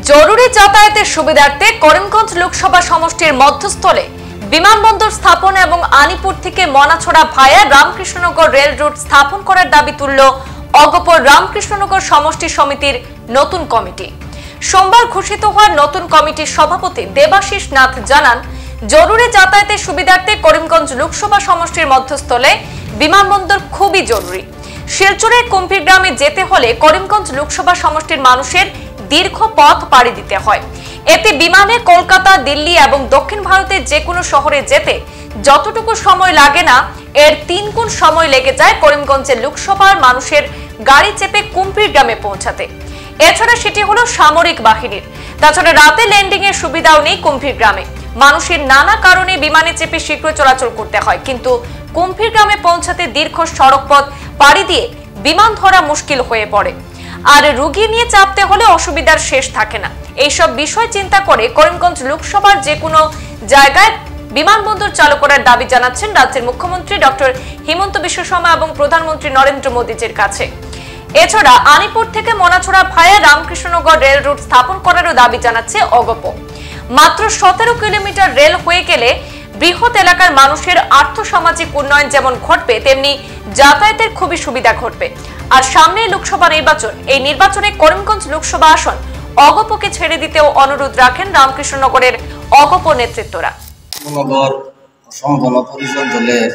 জরুরি যাতায়াতের সুবিধার্থে করিমগঞ্জ লোকসভা সমষ্টির মধ্যস্থলে বিমানবন্দর স্থাপন এবং আনিপুর থেকে Manachhara via Ramkrishnanagar rail route স্থাপন করার দাবি তুলল অগপর রামকৃষ্ণনগর সমষ্টি সমিতির নতুন কমিটি। সোমবার ঘোষিত হওয়া নতুন কমিটির সভাপতি দেবাশিস নাথ জানান, জরুরি যাতায়াতের সুবিধার্থে করিমগঞ্জ লোকসভা সমষ্টির মধ্যস্থলে বিমানবন্দর খুবই জরুরি। শিলচরের কুম্ভি গ্রামে যেতে হলে করিমগঞ্জ লোকসভা সমষ্টির মানুষের দীর্ঘ পথ পাড়ি দিতে হয়। এতে বিমানে কলকাতা, দিল্লি এবং দক্ষিণ ভারতের যে কোনো শহরে যেতে যতটুকু সময় লাগে না, এর 3 গুণ সময় লেগে যায় করিমগঞ্জের লোকসভার মানুষের গাড়ি চেপে কুম্ভি গ্রামে পৌঁছাতে। এছাড়া সেটি হলো সামরিক বাহিনীর। তাছাড়া রাতে ল্যান্ডিং এর সুবিধাও নেই কুম্ভি গ্রামে। মানুষের নানা কারণে বিমানে চেপে শীঘ্র চলাচল করতে হয়, কিন্তু কুম্ভি গ্রামে পৌঁছাতে দীর্ঘ সড়ক পথ পাড়ি দিয়ে বিমান ধরা মুশকিল হয়ে পড়ে। আর রোগী নিয়ে চাপতে হলে অসুবিধার শেষ থাকে না। এইসব বিষয় চিন্তা করে করিমগঞ্জ লোকসভার যে কোনো জায়গায় বিমানবন্দর চালু করার দাবি জানাচ্ছেন রাজ্যের মুখ্যমন্ত্রী ডক্টর হিমন্ত বিশ্ব শর্মা এবং প্রধানমন্ত্রী নরেন্দ্র মোদীজির কাছে। এছাড়া আনিপুর থেকে Manachhara via Ramkrishnanagar rail route স্থাপন করারও দাবি জানাচ্ছে অগপ। মাত্র 17 কিলোমিটার রেল হয়ে গেলে বৃহৎ এলাকার মানুষের আর্থসামাজিক উন্নয়ন যেমন ঘটবে, তেমনি যাতায়াতের খুবই সুবিধা ঘটবে। আর সামনে লোকসভা নির্বাচন, এই নির্বাচনে করিমগঞ্জ লোকসভা আসন অগপকে ছেড়ে দিতেও অনুরোধ রাখেন রামকৃষ্ণনগরের অগপ নেতৃত্বরা। নগর অসম গণ পরিষদ দলের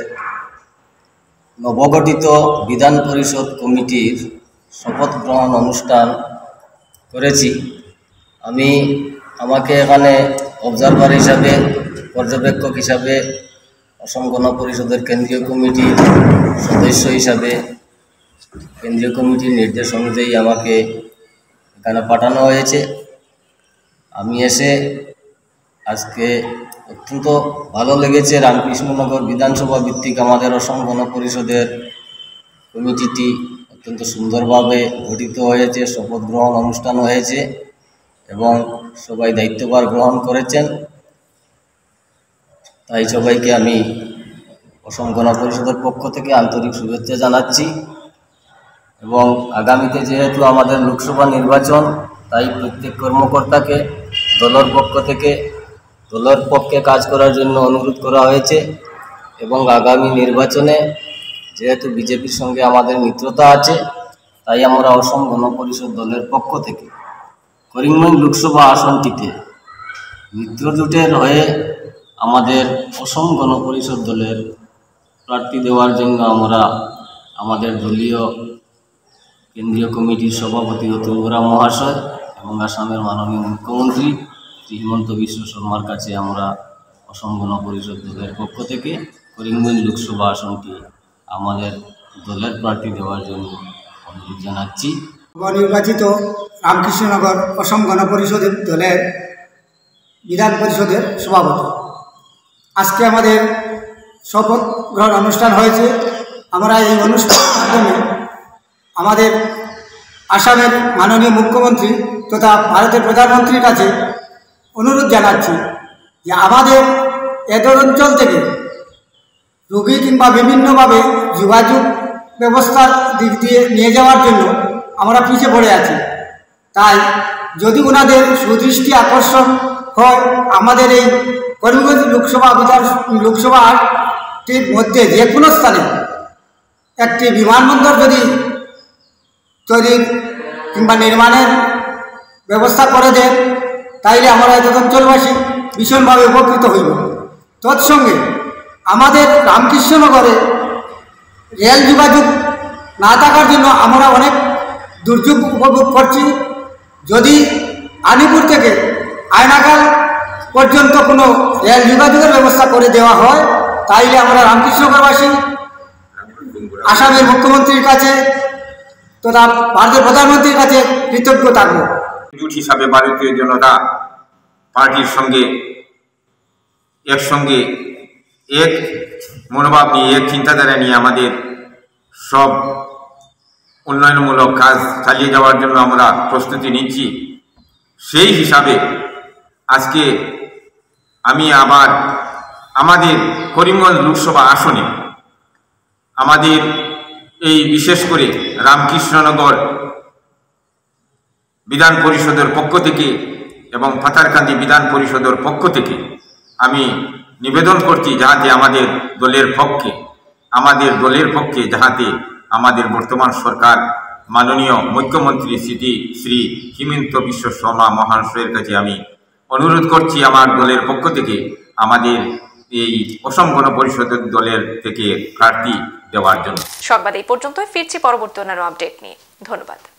নবগঠিত বিধান পরিষদ কমিটির শপথ গ্রহণ অনুষ্ঠান করেছি। আমাকে এখানে অবজারভার হিসাবে, পর্যবেক্ষক হিসাবে, অসম গণ পরিষদের কেন্দ্রীয় কমিটির সদস্য হিসাবে কেন্দ্রীয় কমিটির নির্দেশ অনুযায়ী আমাকে এখানে পাঠানো হয়েছে। আমি এসে আজকে অত্যন্ত ভালো লেগেছে। রামকৃষ্ণনগর বিধানসভা ভিত্তিক আমাদের অসম গণ পরিষদের কমিটিটি অত্যন্ত সুন্দরভাবে গঠিত হয়েছে, শপথ গ্রহণ অনুষ্ঠান হয়েছে এবং সবাই দায়িত্বভার গ্রহণ করেছেন। তাই সবাইকে আমি অসম গণ পরিষদের পক্ষ থেকে আন্তরিক শুভেচ্ছা জানাচ্ছি। এবং আগামীতে যেহেতু আমাদের লোকসভা নির্বাচন, তাই প্রত্যেক কর্মকর্তাকে দলের পক্ষ থেকে দলের পক্ষে কাজ করার জন্য অনুরোধ করা হয়েছে। এবং আগামী নির্বাচনে যেহেতু বিজেপির সঙ্গে আমাদের মিত্রতা আছে, তাই আমরা অসম গণ পরিষদ দলের পক্ষ থেকে করিমগঞ্জ লোকসভা আসনটিতে মিত্রজোটের হয়ে আমাদের অসম গণ পরিষদ দলের প্রার্থী দেওয়ার জন্য আমরা আমাদের দলীয় কেন্দ্রীয় কমিটির সভাপতি অতুল বরা মহাশয় এবং আসামের মাননীয় মুখ্যমন্ত্রী শ্রী হিমন্ত বিশ্ব শর্মার কাছে আমরা অসম গণ পরিষদ দলের পক্ষ থেকে করিমগঞ্জ লোকসভা আসনটি আমাদের দলের প্রার্থী দেওয়ার জন্য অনুরোধ জানাচ্ছি। নবনির্বাচিত রামকৃষ্ণনগর অসম গণ পরিষদের দলের বিধান পরিষদের সভাপতি, আজকে আমাদের শপথ গ্রহণ অনুষ্ঠান হয়েছে। আমরা এই অনুষ্ঠানের মাধ্যমে আমাদের আসামের মাননীয় মুখ্যমন্ত্রী তথা ভারতের প্রধানমন্ত্রীর কাছে অনুরোধ জানাচ্ছি যে আমাদের এদর অঞ্চল থেকে রোগী কিংবা বিভিন্নভাবে যোগাযোগ ব্যবস্থার দিক দিয়ে নিয়ে যাওয়ার জন্য আমরা পিছিয়ে পড়ে আছি। তাই যদি ওনাদের সুদৃষ্টি আকর্ষণ হয়, আমাদের এই করিমগঞ্জ লোকসভাটির মধ্যে যে কোনো স্থানে একটি বিমানবন্দর যদি তৈরি কিংবা নির্মাণের ব্যবস্থা করে দেন, তাইলে আমরা এত অঞ্চলবাসী ভীষণভাবে উপকৃত হইব। তৎসঙ্গে আমাদের রামকৃষ্ণনগরে রেল যোগাযোগ না থাকার জন্য আমরা অনেক দুর্যোগ উপভোগ করছি। যদি আনিপুর থেকে আয়নাগাল পর্যন্ত কোনো রেল যোগাযোগের ব্যবস্থা করে দেওয়া হয়, তাইলে আমরা রামকৃষ্ণনগরবাসী আসামের মুখ্যমন্ত্রীর কাছে তথা ভারতের প্রধানমন্ত্রীর কাছে কৃতজ্ঞ থাকব। জোট হিসাবে ভারতীয় জনতা পার্টির সঙ্গে একসঙ্গে এক মনোভাব নিয়ে, এক চিন্তাধারা নিয়ে আমাদের সব উন্নয়নমূলক কাজ চালিয়ে যাওয়ার জন্য আমরা প্রস্তুতি নিচ্ছি। সেই হিসাবে আজকে আমি আবার আমাদের করিমগঞ্জ লোকসভা আসনে আমাদের এই বিশেষ করে রামকৃষ্ণনগর বিধান পরিষদের পক্ষ থেকে এবং পাথারকান্দি বিধান পরিষদের পক্ষ থেকে আমি নিবেদন করছি যাহাতে আমাদের দলের পক্ষে যাহাতে আমাদের বর্তমান সরকার মাননীয় মুখ্যমন্ত্রী শ্রী হিমন্ত বিশ্ব শর্মা মহাশয়ের কাছে আমি অনুরোধ করছি আমার দলের পক্ষ থেকে আমাদের এই অসম গণ পরিষদের দলের থেকে প্রার্থী দেওয়ার জন্য। সংবাদ এই পর্যন্তই, ফিরছি পরবর্তী অন্যান্য আপডেট নিয়ে। ধন্যবাদ।